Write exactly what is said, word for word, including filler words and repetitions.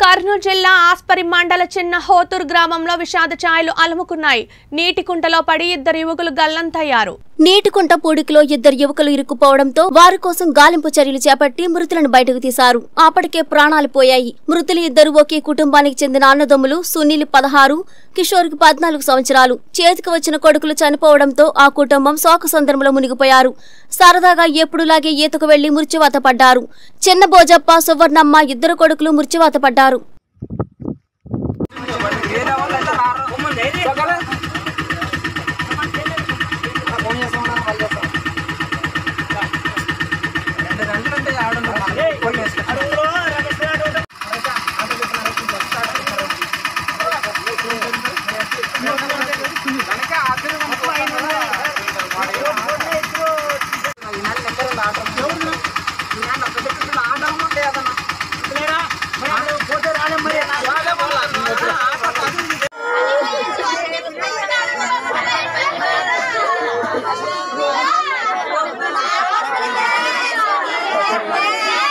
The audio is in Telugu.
కర్నూలు జిల్లా ఆస్పరి మండల చిన్న హోతూర్ గ్రామంలో విషాద ఛాయలు అలుముకున్నాయి. నీటి కుంటలో పడి ఇద్దరు యువకులు గల్లంతయ్యారు. నీటికుంట పూడికిలో ఇద్దరు యువకులు ఇరుక్కుపోవడంతో వారి కోసం గాలింపు చర్యలు చేపట్టి మృతులను బయటకు తీశారు. అప్పటికే ప్రాణాలు పోయాయి. మృతులు ఇద్దరు ఒకే కుటుంబానికి చెందిన అన్నదమ్ములు. సునీల్ పదహారు, కిషోర్కి పద్నాలుగు సంవత్సరాలు. చేతికి వచ్చిన కొడుకులు చనిపోవడంతో ఆ కుటుంబం శోకసంద్రంలో మునిగిపోయారు. సరదాగా ఎప్పుడులాగే ఈతకు వెళ్లి మృత్యువాత పడ్డారు. చిన్న భోజప్ప, సువర్ణమ్మ ఇద్దరు కొడుకులు మృత్యువాత పడ్డారు. Yeah.